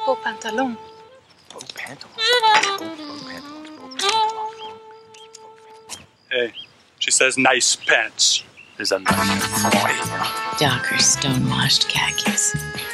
Beau pantalon. Beau pantalon. Hey, she says nice pants. Is a nice boy. Darker stone-washed khakis.